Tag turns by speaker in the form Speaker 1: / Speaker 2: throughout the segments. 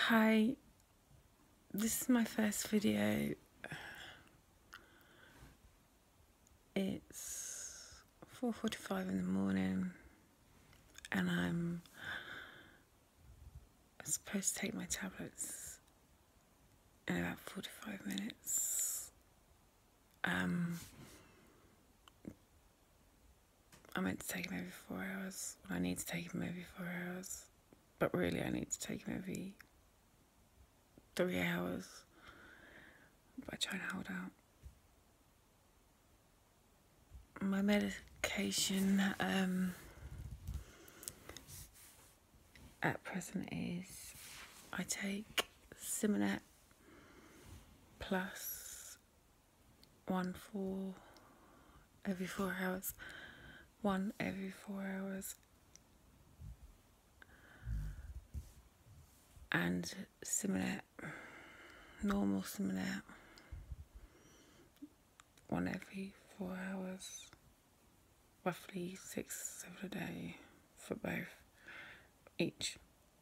Speaker 1: Hi, this is my first video. It's 4:45 in the morning and I'm supposed to take my tablets in about 45 minutes. I meant to take them every 4 hours. Well, I need to take them every 4 hours, but really I need to take them every 3 hours. But I try and hold out. My medication at present is I take Simonet plus one every 4 hours. One every 4 hours. And Simonet, normal Simonet, one every 4 hours. Roughly 6, 7 a day for both, each.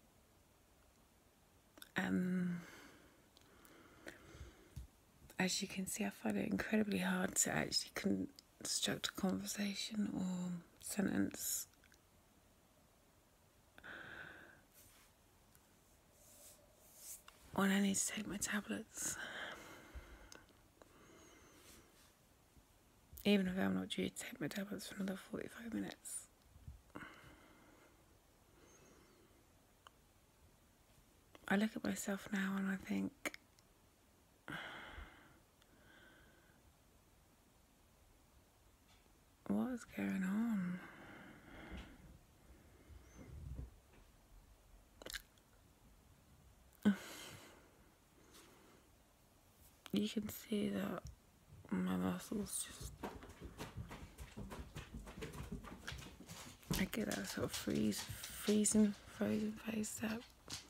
Speaker 1: As you can see, I find it incredibly hard to actually construct a conversation or sentence when I need to take my tablets. Even if I'm not due to take my tablets for another 45 minutes. I look at myself now and I think, what is going on? You can see that my muscles just, I get that sort of frozen face that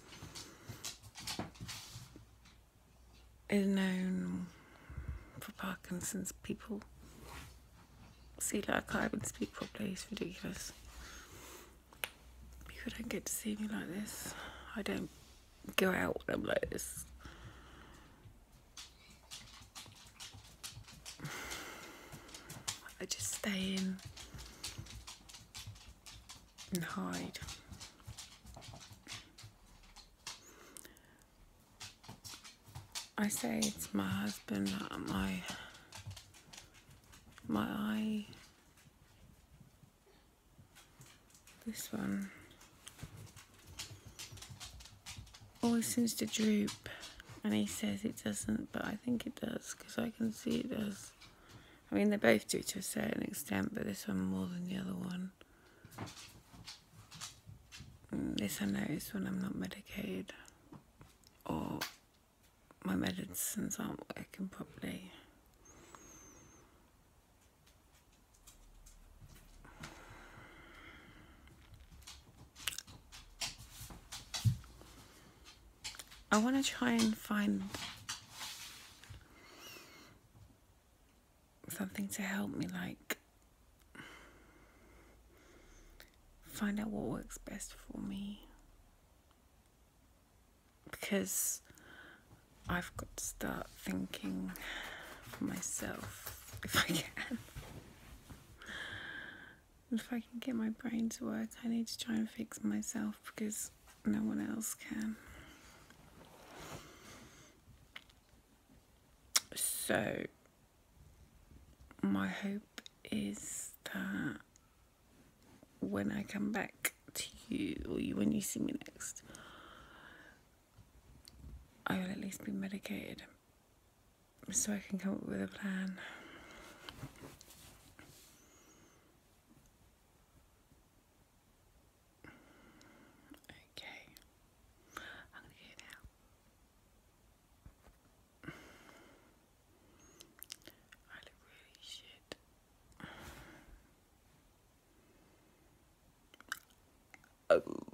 Speaker 1: is known for Parkinson's people. See, like, I can't even speak properly, it's ridiculous. People don't get to see me like this. I don't go out when I'm like this. I just stay in and hide. I say to my husband that my eye, this one, always seems to droop, and he says it doesn't, but I think it does because I can see it does. I mean, they both do to a certain extent, but this one more than the other one. This I notice when I'm not medicated or my medicines aren't working properly. I want to try and find something to help me, like find out what works best for me, because I've got to start thinking for myself if I can. If I can get my brain to work, I need to try and fix myself because no one else can. So my hope is that when I come back to you, or when you see me next, I will at least be medicated so I can come up with a plan. Okay, I'm gonna go now. I look really shit. Oh.